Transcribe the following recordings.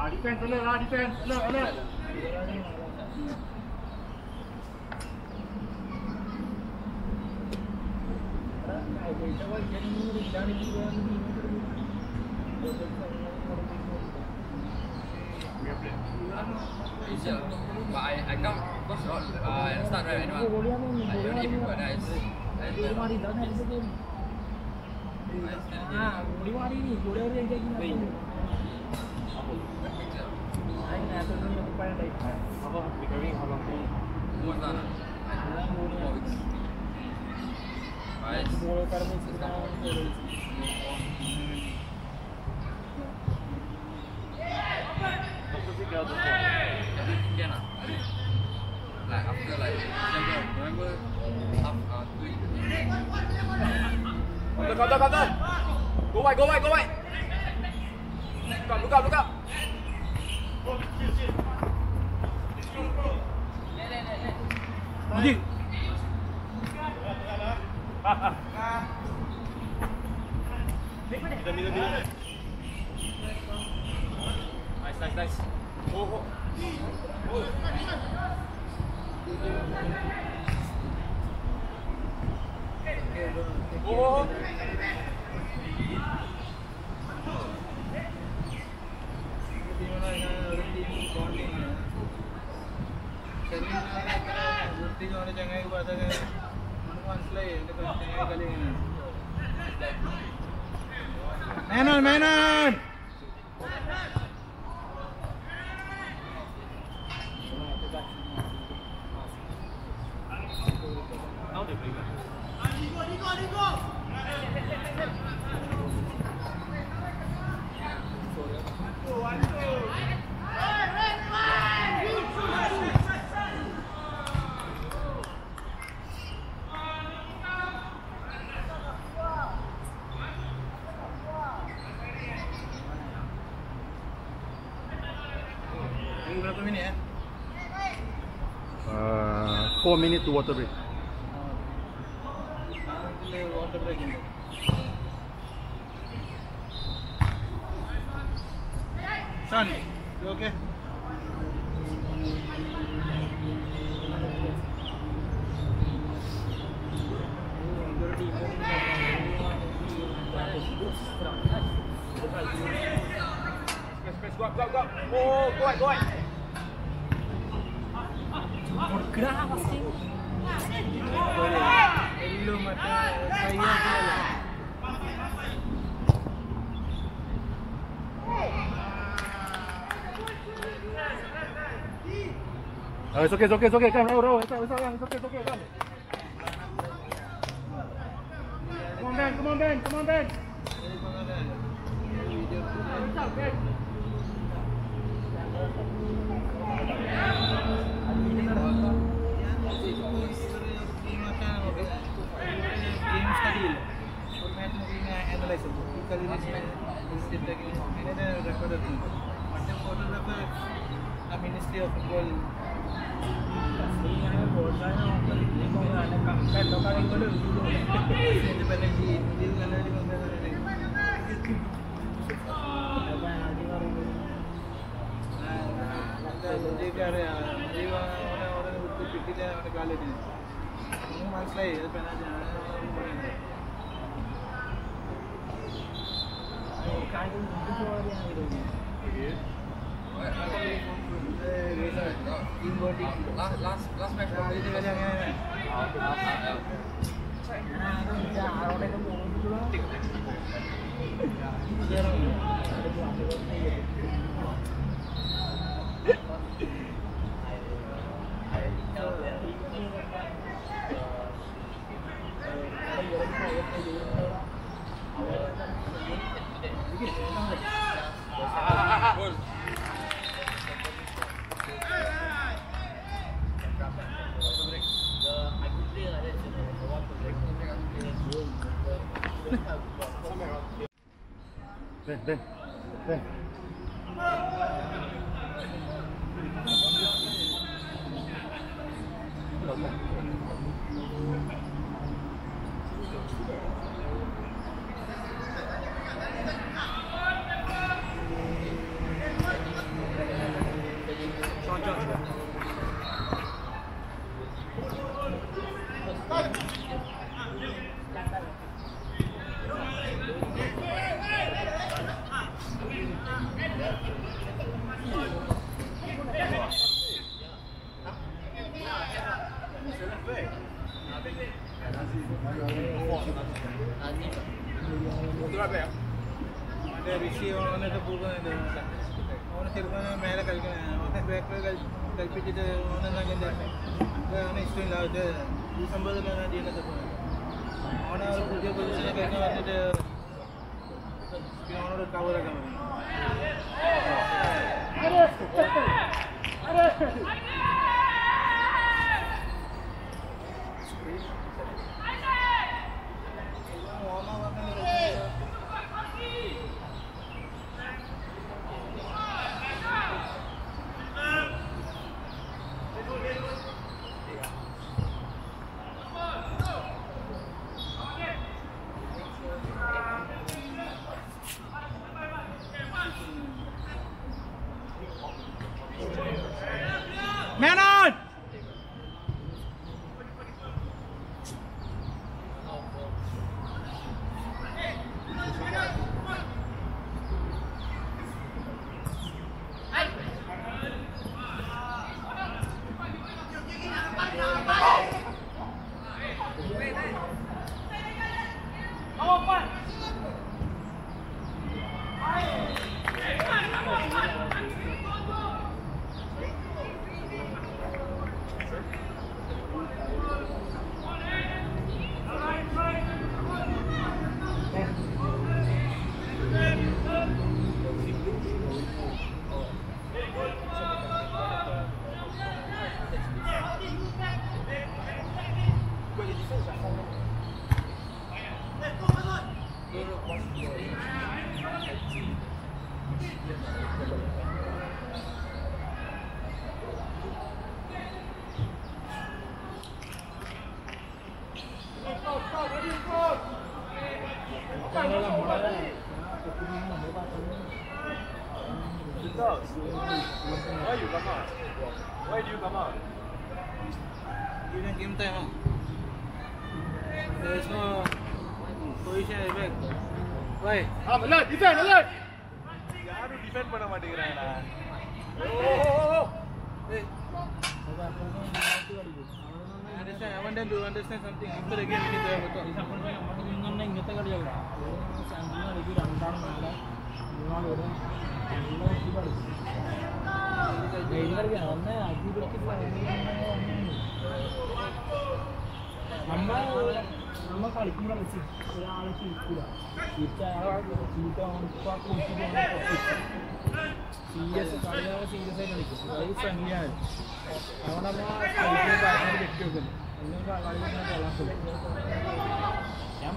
Defense, alert lah, defense, alert. But I come first at the start right, I only people nice. Like after like November half 2 years. Counter. Go wide. Look up. Maju. Middle. Nice. Oh. Mainan. Berapa minit 4 minutes to water break. Water break ini. Son, you okay? Go. Oh, go ahead. Bergerak pasti. Belum ada saya. It's okay. Come, row. It's okay. Come. Come on, Ben. Ministry of Football. Last match probably dia yang Ben. Ada risi orang ada pula ada. Orang terima mereka kalkan. Orang backpack kalpit itu orang nak ganda. Orang istri lah ada. Di sambal lah dia nak tu. Orang punya position kalkan ada. Orang cover agam. Man on! Why you come out? Why do you come out? During game time, there is no position effect. Why? Alert, defend, alert. யாரும் defend பண்ண மாட்டேங்கிறாங்கடா. Hey. I want them to understand something. After the game, we need to have a talk. നമ്മ കളിക്കുമ്പോൾ ഒരാളെ ചിരിക്കൂല സീരിയസ് കളിയാകെ സീരിയസ് ആയി കളിക്കും അത് ഫ്രണ്ട്ലിയാണ് അതുകൊണ്ട് നമ്മൾ കളിക്കുന്ന കാര്യങ്ങൾ വെട്ടി വെക്കുന്നു അല്ലെങ്കിൽ കളിക്കുന്ന കൊള്ളാൻ ഞാൻ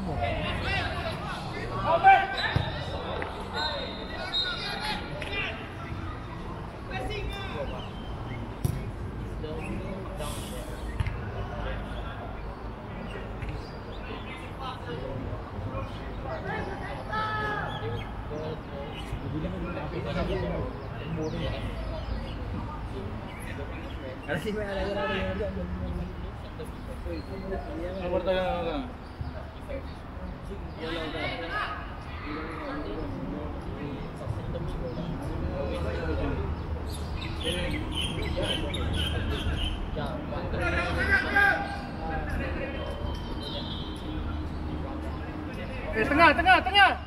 Tengah, tengah, tengah.